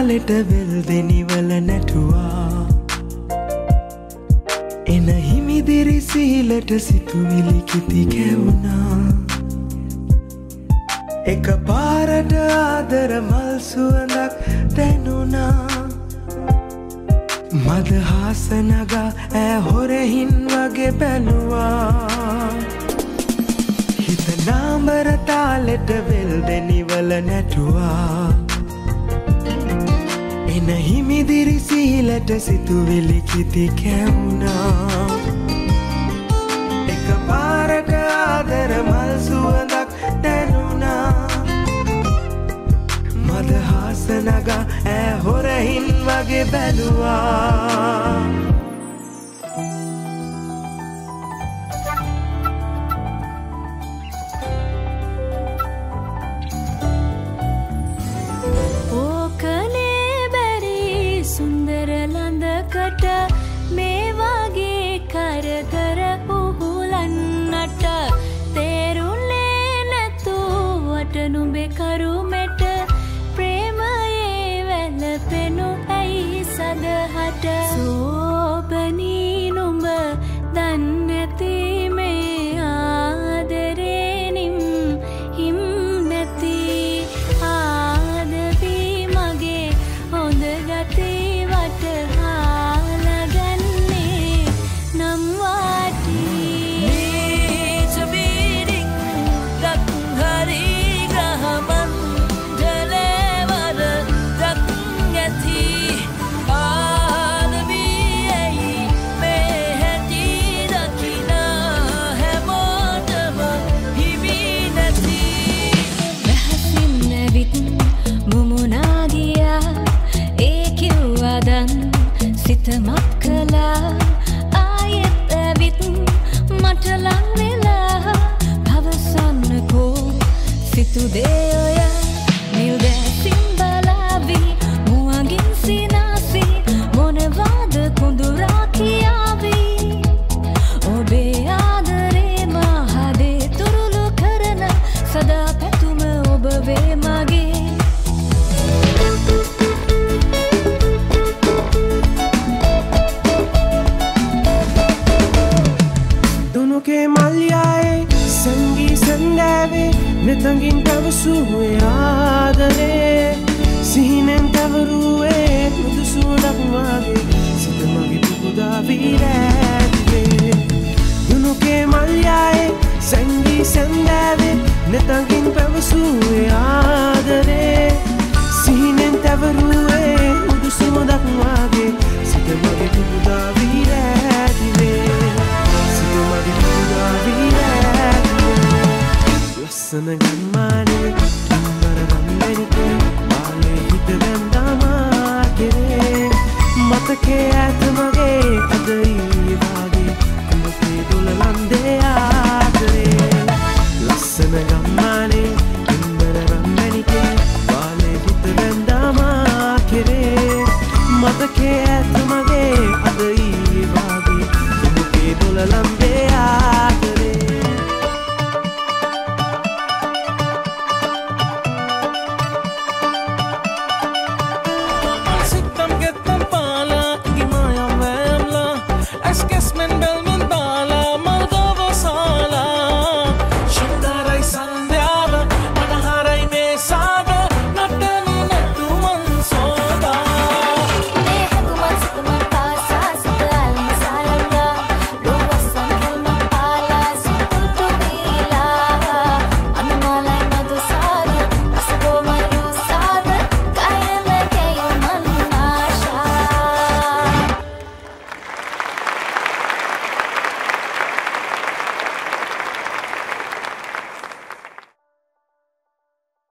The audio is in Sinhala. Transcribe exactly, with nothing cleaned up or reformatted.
තාලෙට වෙල් දෙනිවල නැටුවා එන හිමිදිරි සීලට සිතුවිලි කිති කැවුනා එක පාරට ආදර මල් සුවඳක් දැනුණා මදහස නගා ඈ හොරහින් වගේ බැලුවා හිත නාඹර තාලෙට වෙල් දෙනිවල නැටුවා එන හිමිදිරි සීලට සිතුවිලි කිති කැවුනා එක පාරට ආදර මල් සුවඳක් දැනුණා මදහස නගා ඈ හොරහින් වගේ බැලුවා කට මේ වගේ කරදර උහුලන්නට තේරුන්නේ නැතුවට නුඹේ කරුමෙට ප්‍රේමයේ වැළපෙනු ඇයි සදහට සෝබනී නුඹ දන්නැති මේ ආදරේනිම් හිම් නැති ආදවී මගේ හොඳ ගතේ සිතමත් කළා ආයෙත් ඇවිත් මට ලං වෙලා පවසන්නකෝ සිතුදේ ඔය නිල් දැසින් බලාවි මුවගින් සිනාසි මොනවාද කුඳුරා කියාවි ඔබේ ආදරේ මහදේ තුරුළු කරන සදා පැතුම ඔබ වේ මගේ के मल्याए संगी संदावे नेतंगिन तवसुए आदरे सिहिनें तवरुए मुदुसुडक मागे सितमगे पुकुदा विराजे दुनु के मल्याए संगी संदावे नेतंगिन तवसुए आदरे सिहिनें तवरुए मुदुसुडक मागे सितमगे पुकुदा विराजे ලස්සන ගම්මානේ අම්බර රම්මෙනිකේ බාලේ හිත වැන්දාමා කෙරේ මතකේ ඇත මගේ අද ඊයේ වාගේ කුමකේ දුලලන්දේ ආදරේ ලස්සන ගම්මානේ අම්බර රම්මෙනිකේ බාලේ හිත වැන්දාමා කෙරේ මතකේ ඇත